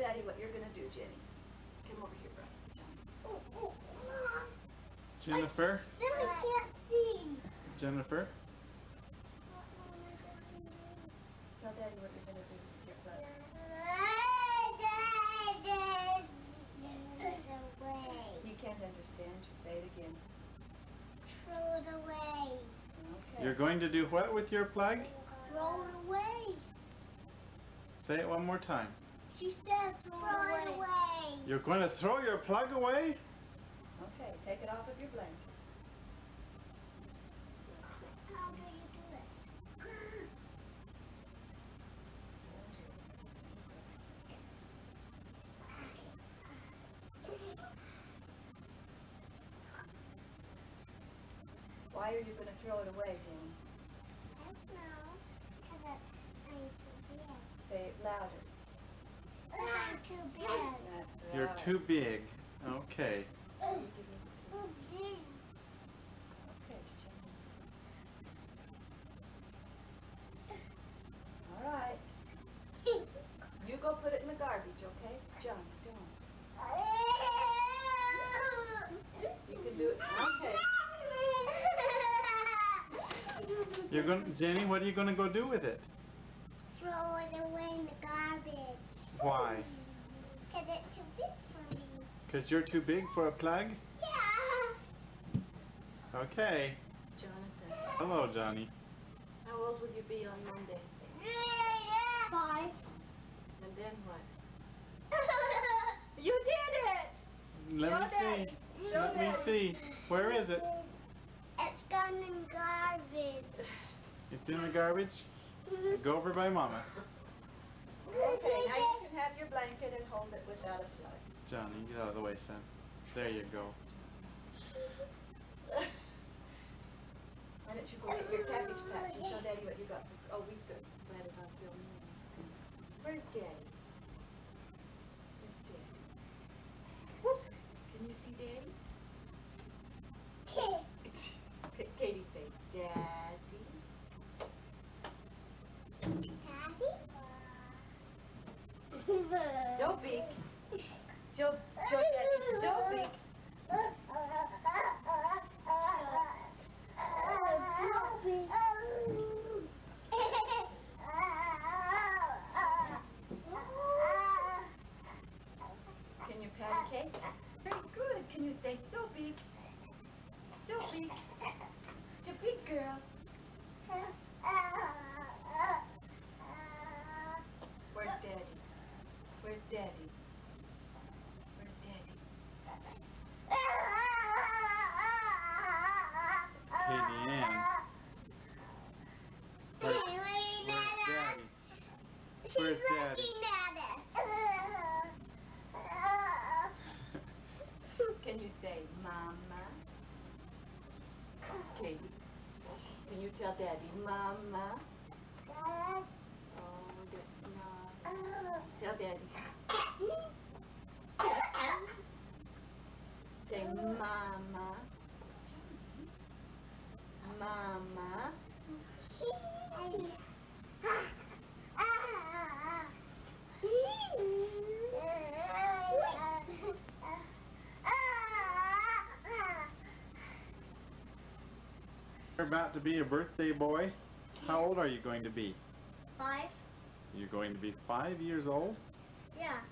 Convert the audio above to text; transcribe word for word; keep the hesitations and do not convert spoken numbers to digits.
Daddy what you're going to do, Jenny. Come over here, Brian. Jennifer? Then I can't see. Jennifer? Tell Daddy what you're going to do with your plug. He can't understand. You say it again. Throw it away. Okay. You're going to do what with your plug? Throw it away. Say it one more time. She said throw, throw it away. away. You're going to throw your plug away? Okay, take it off of your blanket. How do you do it? Why are you going to throw it away, Jenny? I don't know. Because I'm too big. Say it louder. I'm too big. That's You're right. too big. Okay. Too big. Okay, Jenny. All right. You go put it in the garbage, okay? John, don't. You can do it. Okay. You're going, Jenny, what are you going to go do with it? Throw it away in the garbage. Why? Because it's too big for me. Because you're too big for a plug? Yeah. Jonathan, Okay. Hello, Johnny. how old will you be on Monday? Five. And then what? You did it! Let Show me Daddy. see. Show Let me Daddy. see. Where is it? It's gone in garbage. It's in the garbage? Go over by Mama. Okay, now you can have your blanket and hold it without a plug. Johnny, get out of the way, son. There you go. Why don't you go get your cabbage patch and show Daddy what you got? For, oh, we could let it on film. Where's Daddy? Where's Daddy? Whoop. Can you see Daddy? K Katie say, Daddy. Don't peek. Show, show Daddy. Don't peek. Can you pat a cake? Very good. Can you say, don't peek? Don't peek. You peek, girl. Where's Daddy? Where's Daddy? Where's Daddy? Katie Ann. Where's, where's Daddy? She's Where's Daddy? looking at it. Can you say, Mama? Katie, can you tell Daddy, Mama? Oh, that's not. Tell Daddy. Say, Mama. Mama. You're about to be a birthday boy. How old are you going to be? Five? You're going to be five years old? Yeah.